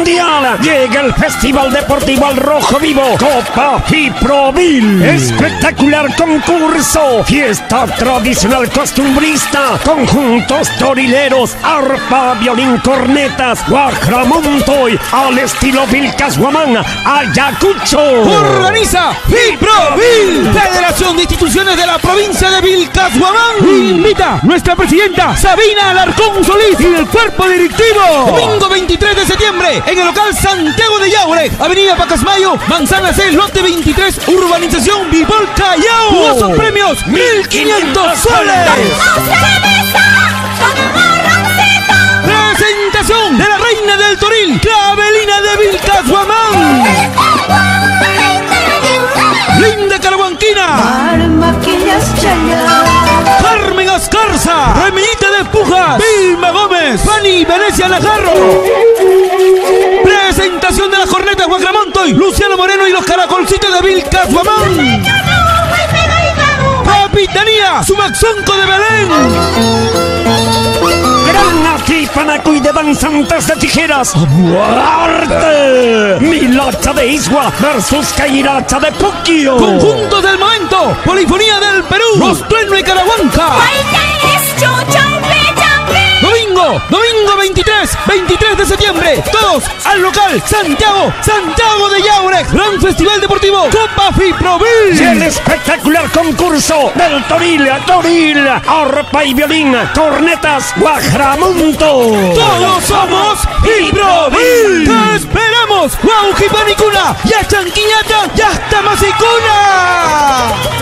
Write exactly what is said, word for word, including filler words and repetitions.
mundial. Llega el Festival Deportivo Al Rojo Vivo, Copa Fiprovil. Espectacular concurso, fiesta tradicional costumbrista, conjuntos torileros, arpa, violín, cornetas, guajramontoy, al estilo Vilcashuamán, Ayacucho. Organiza Fiprovil, Federación de Instituciones de la provincia de Vilcashuamán. Invita nuestra presidenta Sabina Alarcón Solís y del cuerpo directivo. Domingo veintitrés de septiembre en el local Santiago de Yaure, Avenida Pacasmayo, Manzana C, lote veintitrés, urbanización Vivol Callao. Jugosos premios, mil quinientos soles. Presentación de la reina del Toril, Clavelina de Vilcashuamán. Linda Caraguanquina, Carmen Ascarza, Remillita de Pujas, Vilma Gómez, Fanny Venecia Najarro. Presentación de las cornetas Guacramontoy, Luciano Moreno y los caracolcitos de Vilcashuamán. Capitanía Sumaxonco de Belén. Gran Atlipanacuy de danzantes de tijeras, ¡muerte! Milacha de Isgua versus Cairacha de Puquio. Conjuntos del momento, Polifonía del Perú, Los Trueno y Carahuanca. Domingo, domingo veintitrés, veintitrés de septiembre, todos al local Santiago, Santiago de Yaure, Gran Festival Deportivo Copa Fiprovil. Y el espectacular concurso del Toril, Toril, arpa y violín, cornetas, guajramonto. Todos somos Fiprovil. ¡Te esperamos! ¡Guaujipanicuna! ¡Ya Chanquillata! ¡Ya hasta Masicuna!